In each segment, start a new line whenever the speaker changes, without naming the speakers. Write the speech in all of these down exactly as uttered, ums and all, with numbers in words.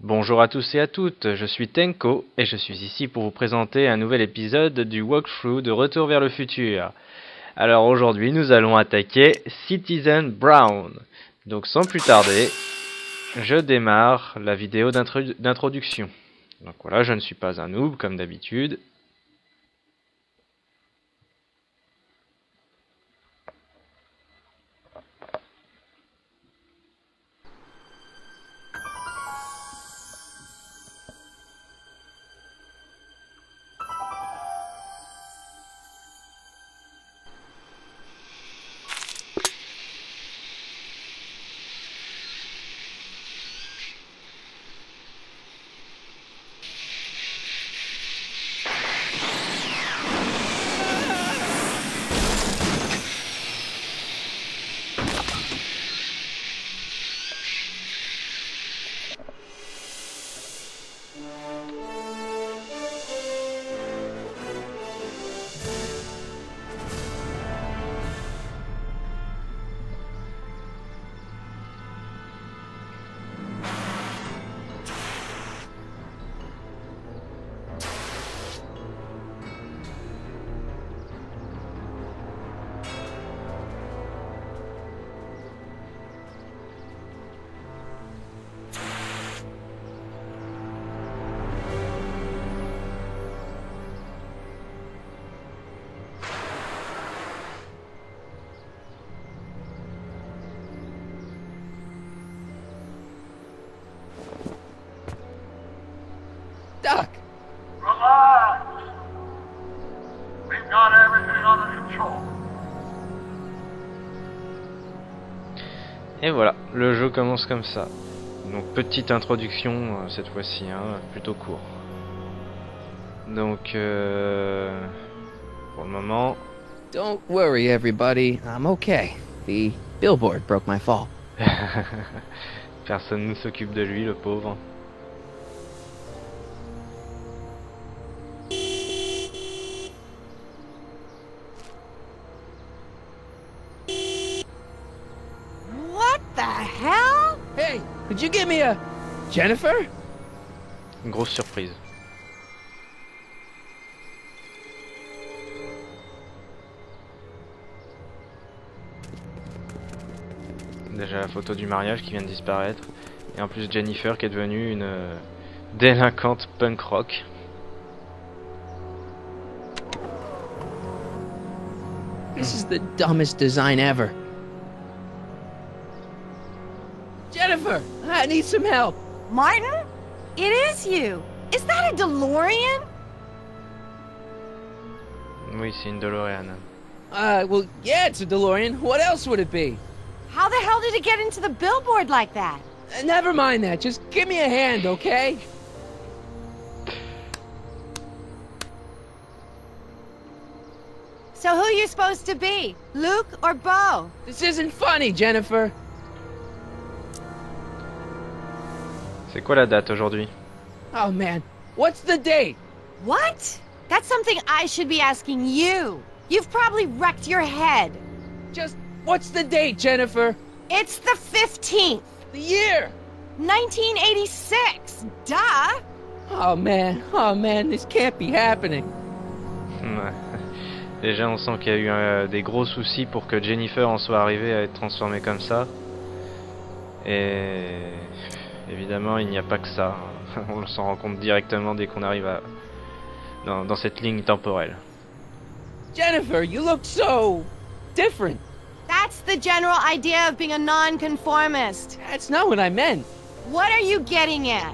Bonjour à tous et à toutes, je suis Tenko et je suis ici pour vous présenter un nouvel épisode du walkthrough de Retour vers le futur. Alors aujourd'hui nous allons attaquer Citizen Brown. Donc sans plus tarder, je démarre la vidéo d'introduction. Donc voilà, je ne suis pas un noob comme d'habitude.
Doc!
Relax! We've got everything under control.
Et voilà, le jeu commence comme ça. Donc petite introduction euh, cette fois-ci, hein, plutôt court. Donc euh, pour le moment...
Don't worry, everybody. I'm okay. The billboard broke my fall.
Personne ne s'occupe de lui, le pauvre.
What the hell?
Hey, could you give me a... Jennifer?
Une grosse surprise. Déjà la photo du mariage qui vient de disparaître. Et en plus Jennifer qui est devenue une euh, délinquante punk rock.
This is the dumbest design ever. Jennifer, I need some help.
Martin? It is you. Is that a DeLorean?
Oui, c'est une DeLorean.
Uh, well, yeah, it's a DeLorean. What else would it be?
How the hell did it get into the billboard like that?
Uh, never mind that. Just give me a hand, okay?
So who you supposed to be? Luke or Bo?
This isn't funny, Jennifer.
C'est quoi la date aujourd'hui?
Oh, man. What's the date?
What? That's something I should be asking you. You've probably wrecked your head.
Just, what's the date, Jennifer?
It's the fifteenth.
The year?
nineteen eighty-six. Duh.
Oh, man. Oh, man. This can't be happening.
Ouais. Déjà on sent qu'il y a eu euh, des gros soucis pour que Jennifer en soit arrivée à être transformée comme ça. Et évidemment il n'y a pas que ça. On s'en rend compte directement dès qu'on arrive à... dans, dans cette ligne temporelle.
Jennifer, you look so... different.
That's the general idea of being a nonconformist.
That's not what I meant.
What are you getting at?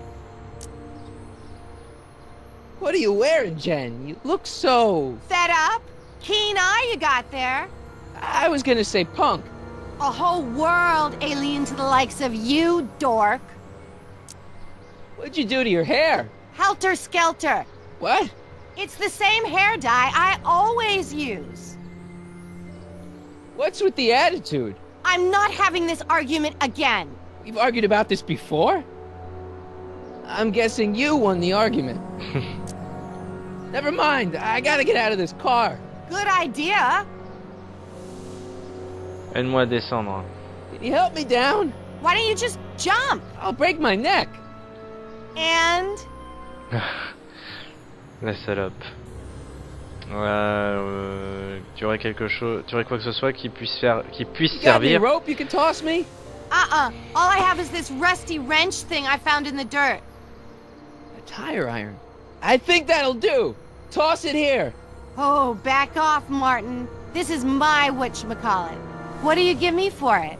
What are you wearing, Jen? You look so...
Fed up? Keen eye you got there.
I was gonna say punk.
A whole world alien to the likes of you, dork.
What'd you do to your hair?
Helter Skelter.
What?
It's the same hair dye I always use.
What's with the attitude?
I'm not having this argument again.
We've argued about this before? I'm guessing you won the argument. Never mind, I gotta get out of this car.
Good idea.
Aide-moi à descendre.
Can you help me down?
Why don't you just jump?
I'll break my neck.
And?
La salope. Ouais, euh, tu aurais quelque chose, tu aurais quoi que ce soit qui puisse faire, qui puisse
You got any
servir.
rope you can toss me?
Uh-uh. All I have is this rusty wrench thing I found in the dirt.
A tire iron. I think that'll do. Toss it here.
Oh, back off, Martin. This is my whatchamacallit. What do you give me for it?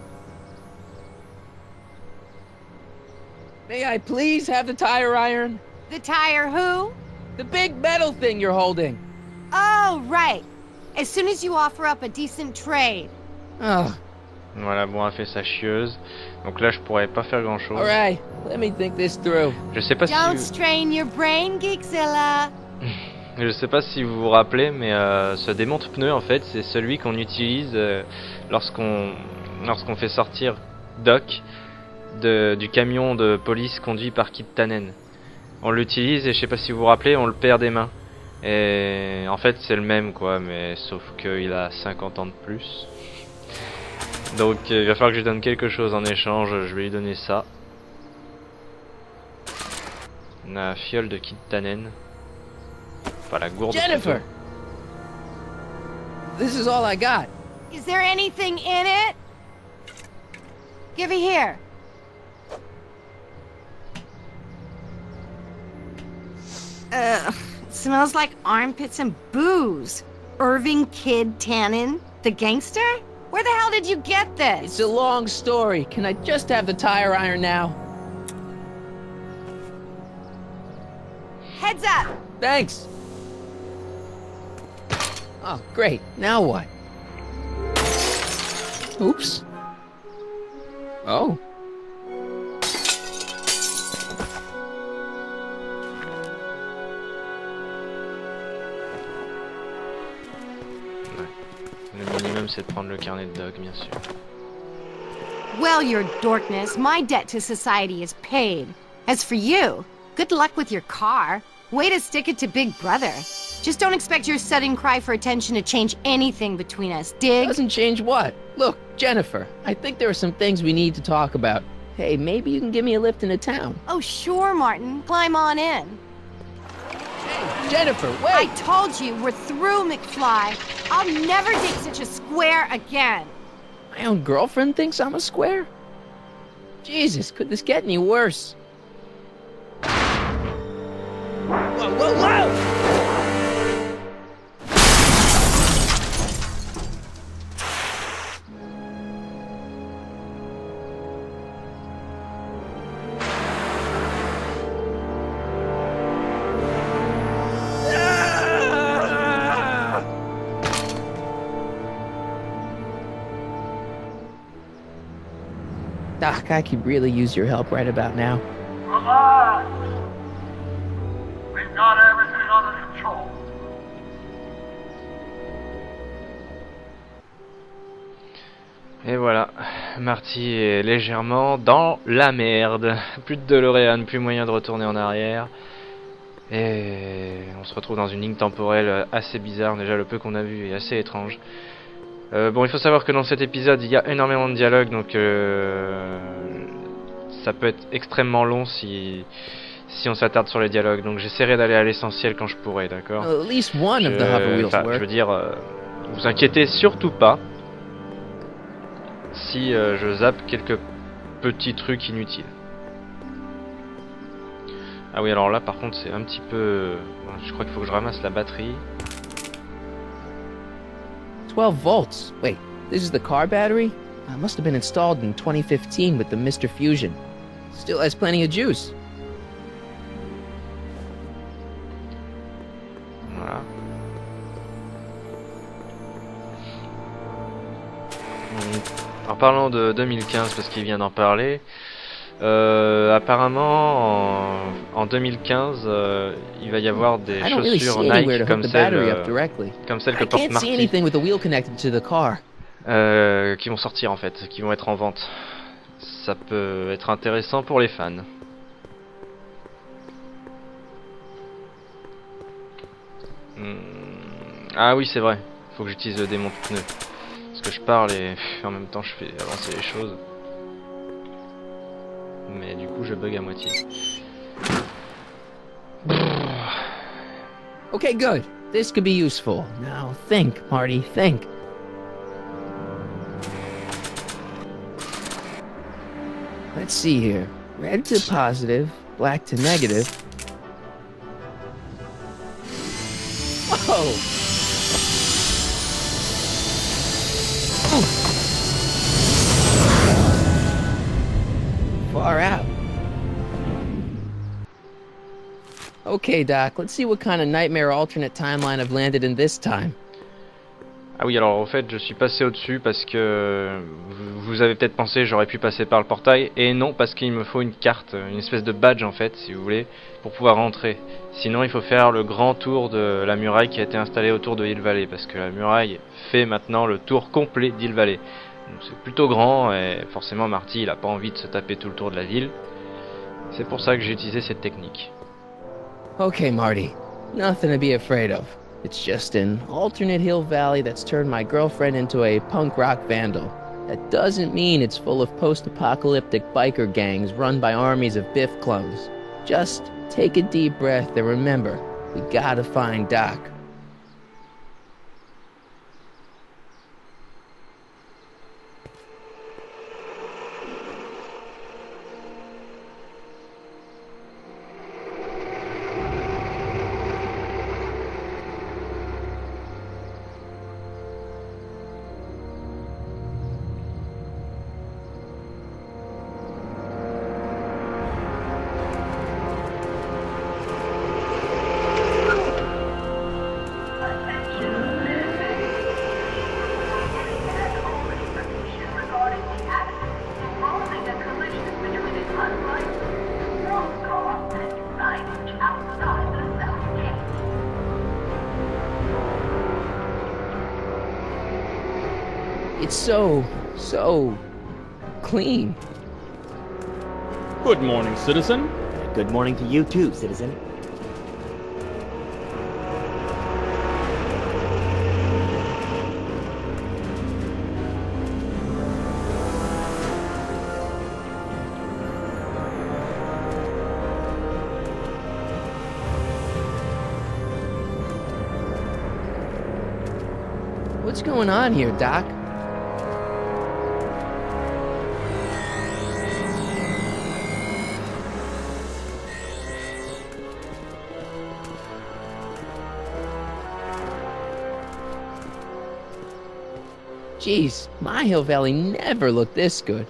May I please have the tire iron?
The tire who?
The big metal thing you're holding.
Oh, right. As soon as you offer up a decent trade.
Oh,
Voilà, bon, elle fait sa chieuse. Donc là, je pourrais pas faire grand chose.
all right. Let me think this through.
Je sais pas si
Don't
vous...
strain your brain, Geekzilla.
je sais pas si vous vous rappelez, mais euh, ce démonte-pneu, en fait, c'est celui qu'on utilise euh, lorsqu'on lorsqu'on fait sortir Doc de, du camion de police conduit par Kid Tannen. On l'utilise et je sais pas si vous vous rappelez, on le perd des mains. Et en fait c'est le même quoi, mais sauf qu'il a cinquante ans de plus. Donc euh, il va falloir que je lui donne quelque chose en échange, je vais lui donner ça. La fiole de Kid Tannen. Enfin la gourde.
Jennifer! This is all I got.
Is there anything in it? Give it here. Ugh, it smells like armpits and booze. Irving Kid Tannen, the gangster? Where the hell did you get
It's
this?
a long story. Can I just have the tire iron now?
Heads up!
Thanks. Oh, great. Now what? Oops. Oh.
Le minimum c'est de prendre le carnet de Doc bien sûr.
Well, your dorkness, my debt to society is paid. As for you, good luck with your car. Way to stick it to Big Brother. Just don't expect your sudden cry for attention to change anything between us, dig?
Doesn't change what? Look, Jennifer, I think there are some things we need to talk about. Hey, maybe you can give me a lift into town.
Oh, sure, Martin. Climb on in.
Hey, Jennifer,
I
wait!
told you, we're through, McFly. I'll never date such a square again.
My own girlfriend thinks I'm a square? Jesus, could this get any worse? Whoa, whoa, whoa! Doc, I could really use your help right about now.
Relax. We've got everything under control.
Et voilà, Marty est légèrement dans la merde. Plus de DeLorean, plus moyen de retourner en arrière. Et on se retrouve dans une ligne temporelle assez bizarre. Déjà le peu qu'on a vu est assez étrange. Euh, bon, il faut savoir que dans cet épisode il y a énormément de dialogue, donc euh, ça peut être extrêmement long si, si on s'attarde sur les dialogues. Donc j'essaierai d'aller à l'essentiel quand je pourrai, d'accord?
Well, at least one of the hover
je,
wheels
enfin, je veux
work.
dire, euh, vous inquiétez surtout pas si euh, je zappe quelques petits trucs inutiles. Ah oui, alors là par contre c'est un petit peu... Je crois qu'il faut que je ramasse la batterie.
twelve volts. Wait, this is the car battery? Uh, must have been installed in twenty fifteen with the Mister Fusion. Still has plenty of juice.
Voilà. En parlant de deux mille quinze, parce qu'il vient d'en parler, euh, apparemment en, en deux mille quinze, euh, il va y avoir des
I don't really
chaussures
see anywhere to
Nike
hook
comme
the
celles,
battery
euh,
up directly.
comme celles que
I
porte
can't see
Marty,
anything with the wheel connected to the car.
euh, qui vont sortir en fait, qui vont être en vente. Ça peut être intéressant pour les fans. Hmm. Ah oui, c'est vrai, faut que j'utilise le démonte-pneu. Parce que je parle et en même temps je fais avancer les choses. Mais du coup je bug à moitié.
Okay, good. This could be useful. Now think, Marty, think. Let's see here. Red to positive, black to negative. Whoa! Far out. Okay, Doc, let's see what kind of nightmare alternate timeline I've landed in this time.
Ah oui, alors en fait je suis passé au-dessus parce que vous avez peut-être pensé j'aurais pu passer par le portail, et non, parce qu'il me faut une carte, une espèce de badge en fait, si vous voulez, pour pouvoir rentrer. Sinon il faut faire le grand tour de la muraille qui a été installée autour de Hill Valley, parce que la muraille fait maintenant le tour complet d'Hill Valley. Donc c'est plutôt grand, et forcément Marty il a pas envie de se taper tout le tour de la ville. C'est pour ça que j'ai utilisé cette technique.
Okay, Marty, nothing to be afraid of. It's just an alternate Hill Valley that's turned my girlfriend into a punk rock vandal. That doesn't mean it's full of post-apocalyptic biker gangs run by armies of Biff clones. Just take a deep breath and remember, we gotta find Doc. It's so, so clean.
Good morning, citizen.
Good morning to you too, citizen.
What's going on here, Doc? Jeez, my Hill Valley never looked this good.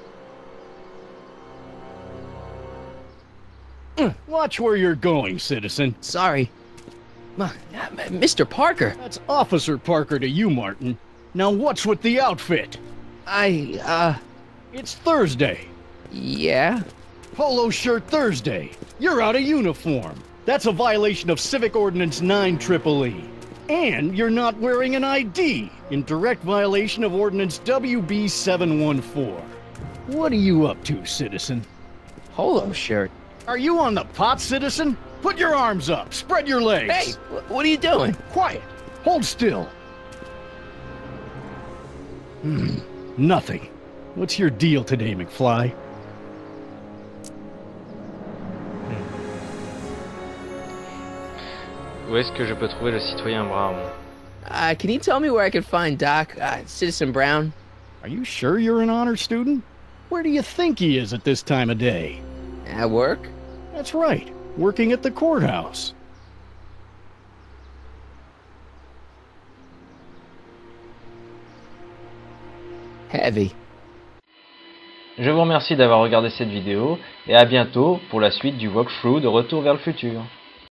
Watch where you're going, citizen.
Sorry. Uh, Mister Parker.
That's Officer Parker to you, Martin. Now what's with the outfit?
I, uh...
It's Thursday.
Yeah?
Polo shirt Thursday. You're out of uniform. That's a violation of Civic Ordinance nine triple E. And you're not wearing an I D, in direct violation of Ordinance W B seven one four. What are you up to, citizen?
Polo shirt.
Are you on the pot, citizen? Put your arms up, spread your legs.
Hey, wh- what are you doing?
Quiet. Hold still. Hmm. Nothing. What's your deal today, McFly?
Où est-ce que je peux trouver le citoyen Brown?
Uh, can you tell me where I can find Doc, uh, Citizen Brown?
Are you sure you're an honor student? Where do you think he is at this time of day?
At work?
That's right. Working at the courthouse.
Heavy.
Je vous remercie d'avoir regardé cette vidéo, et à bientôt pour la suite du walkthrough de Retour vers le futur.